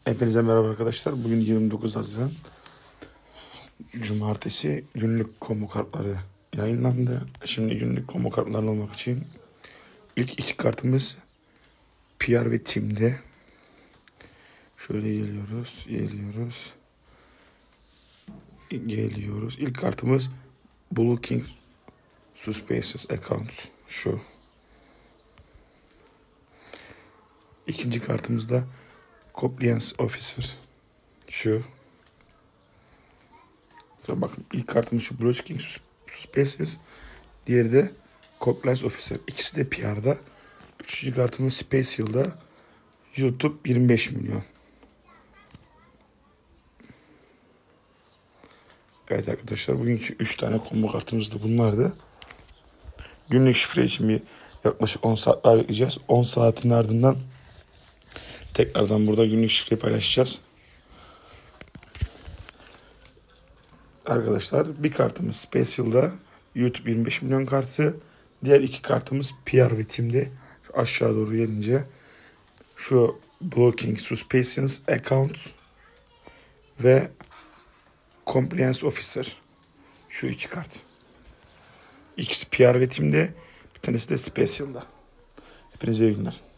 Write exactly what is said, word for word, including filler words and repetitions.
Hepinize merhaba arkadaşlar. Bugün yirmi dokuz Haziran Cumartesi, günlük komo kartları yayınlandı. Şimdi günlük komo kartlarını almak için ilk iki kartımız P R ve Team'de. Şöyle geliyoruz, geliyoruz, geliyoruz. İlk kartımız Blue King Suspicious Account. Şu. İkinci kartımız da Compliance Officer. Şu. Bakın ilk kartımız şu Blue King Suspicious. Diğeri de Compliance Officer. İkisi de P R'da. Üçüncü kartımız Special'da. YouTube yirmi beş milyon. Evet arkadaşlar, bugünkü üç tane combo kartımız da bunlardı. Günlük şifre için bir yaklaşık on saat daha bekleyeceğiz. on saatin ardından tekrardan burada günlük şifreyi paylaşacağız. Arkadaşlar bir kartımız Special'da YouTube yirmi beş milyon kartı. Diğer iki kartımız P R ve Team'de. Şu aşağı doğru gelince şu Blocking Suspicious Account ve Compliance Officer. Şu iki kart. İkisi P R ve Team'de, bir tanesi de Special'da. Hepinize iyi günler.